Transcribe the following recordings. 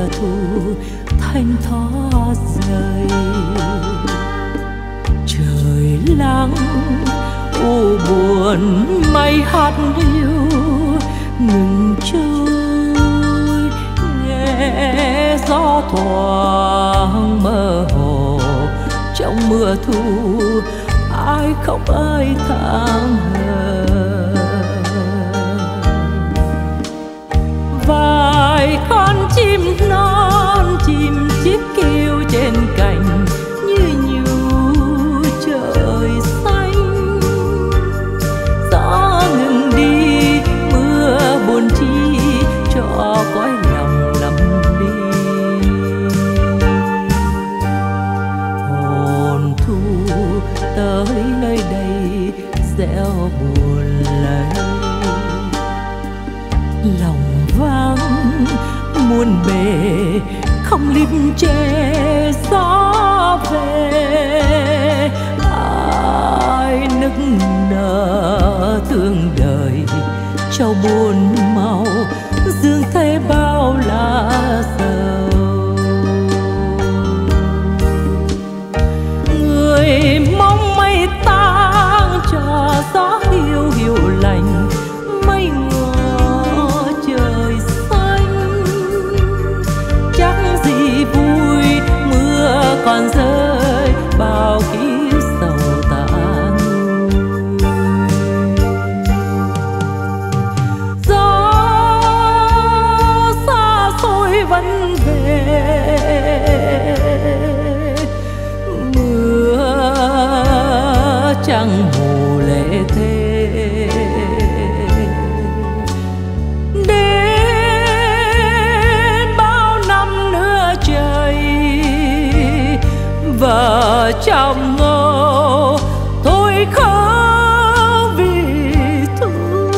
thu thanh thoát dày. Trời lắng u buồn mây hát hiu ngừng trôi, nghe gió thoảng mơ hồ trong mưa thu, ai khóc ai than hờ. Vài con chim non chim chiếc kêu trên cành như nhủ trời xanh. Gió ngừng đi mưa buồn chi cho cõi lòng lầm đi. Hồn thu tới nơi đây gieo buồn lấy, lòng vắng muôn bề không lim che gió về. Ai nức nở thương đời trao buồn màu dương thế bao lá sầu. Người mong mây tang cho gió hiu hiu lành, mây ngỏ trời xanh. Chắc gì vui mưa còn rơi bao kiếp sầu tàn. Gió xa xôi vẫn về, mưa chẳng mù lệ thế. Đến bao năm nữa trời vợ chồng ngô tôi khóc vì thu.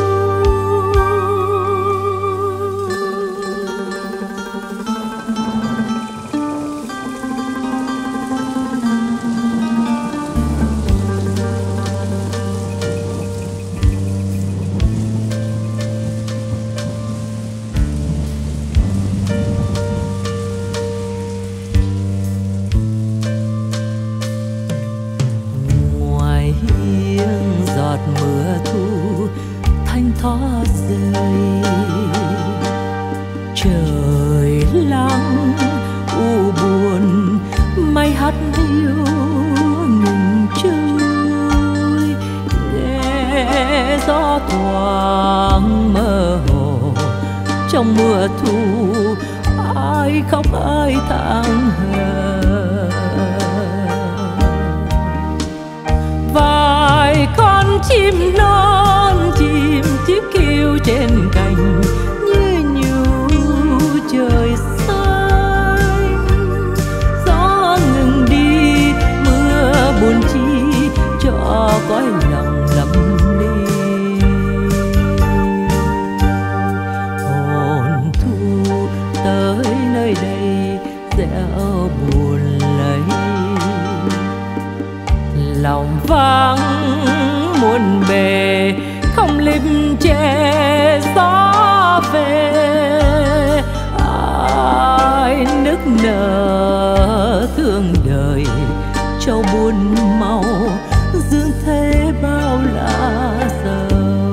Ngoài hiên giọt mưa thu thanh thoát rơi, trời lắng u buồn mây hát hiu ngừng trôi. Nghe gió thoảng mơ hồ trong mưa thu, ai khóc ai than hờ. Vài con chim non chim chiếc kêu trên cành như nhủ trời xanh. Gió ngừng đi mưa buồn chi cho cõi lòng lầm đi. Hồn thu tới nơi đây gieo buồn lấy, lòng vắng muôn bề không lim che gió về. Ai nức nở thương đời trao buồn màu dương thế bao lá sầu.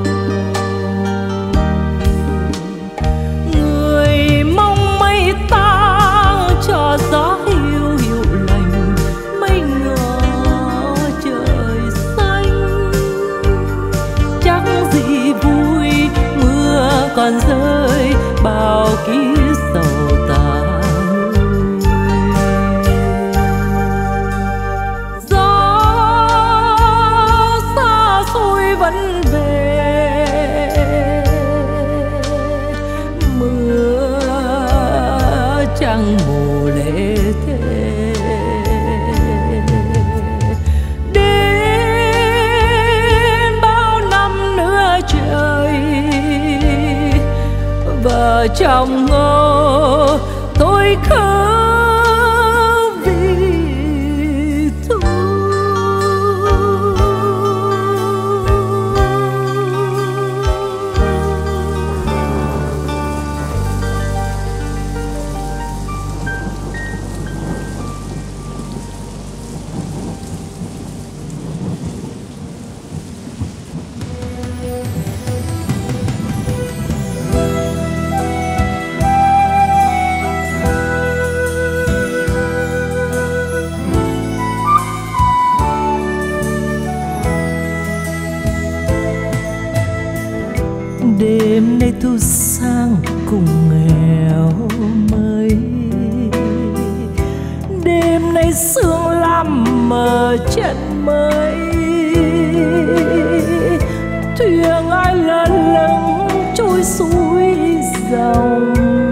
Người mong mây tang cho gió hiu hiu lành, mây ngỏ trời xanh. Chắc gì vui mưa còn rơi bao kiếp sầu tàn. Gió xa xôi vẫn về, mưa chẳng mù lệ thế. Đến bao năm nữa trời vợ chồng ngô tôi khóc vì thu. đêm nay sương lam mờ chân mây, thuyền ai lâng lâng trôi suối dòng,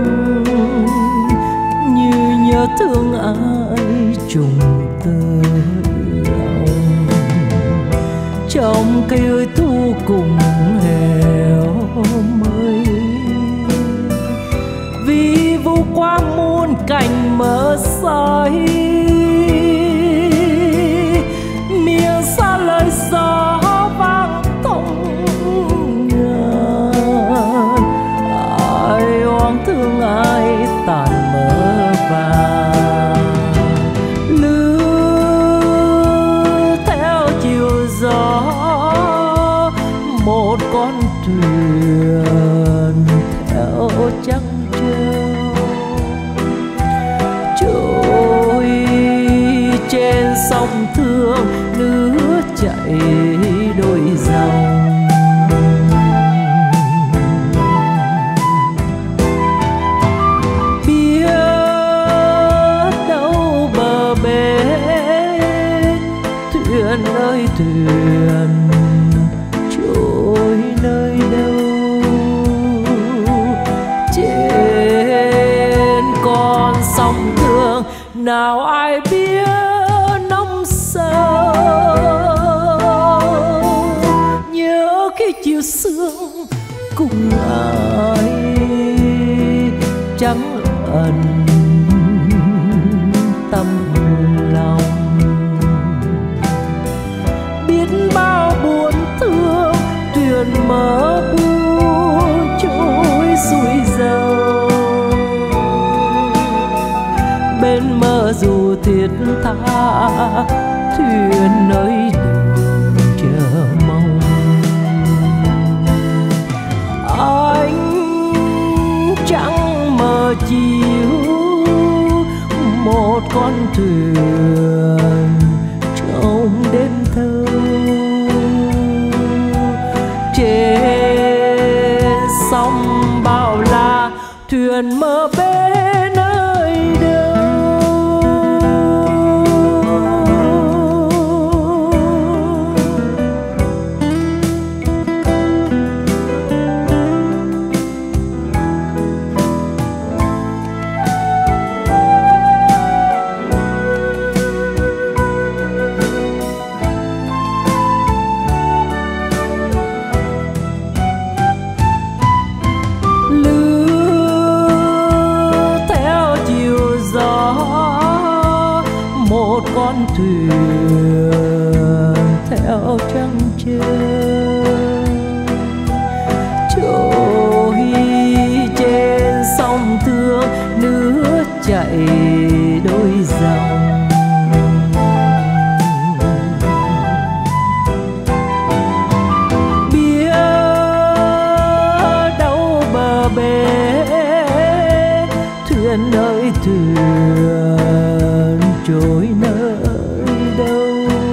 như nhớ thương ai trùng tơ lòng. Trong cây ơi thu cùng heo mây, vì vu qua muôn cảnh mơ say, miệng xa lời gió vang tông ngàn. Ai oán thương ai tàn mơ vàng, lướt theo chiều gió một con thuyền theo trăng trôi trên sông thương, nước chảy đôi dòng. Biết đâu bờ bến, thuyền ơi thuyền trôi nơi đâu. Trên con sông thương nào ai biết nông sâu, nhớ khi chiều sương cùng ai trắng ẩn tâm lòng. Biết bao buồn thương thuyền mơ buông trôi xuôi dầu, bên mơ dù thiết tha thuyền nơi đừng chờ mong. Ánh trăng mờ chiếu một con thuyền trong đêm thâu, trên sông bao la thuyền mơ bên nơi đâu. Một con thuyền theo trăng trơn trôi trên sông thương, nước chảy đôi dòng. Biết đâu bờ bến, thuyền ơi thuyền trôi nơi đâu.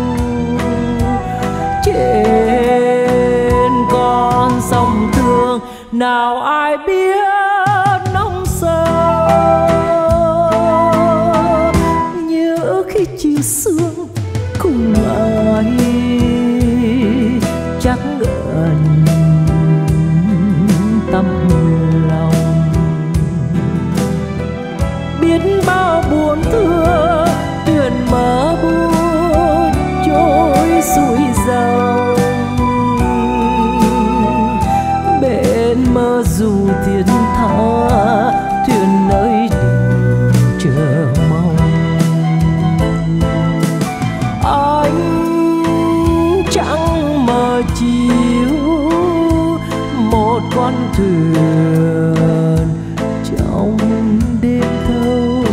Trên con sông thương nào ai biết nông sâu, nhớ khi chiều sương cùng ai trắng ẩn tâm lòng. Biết bao buồn thương thuyền mơ buông trôi xuôi dòng, bên mơ dù thiên tha thuyền nơi đừng chờ mong. Ánh trăng mờ chiếu một con thuyền trong đêm thâu,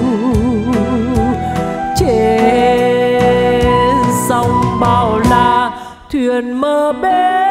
trên sông bao la thuyền mơ bên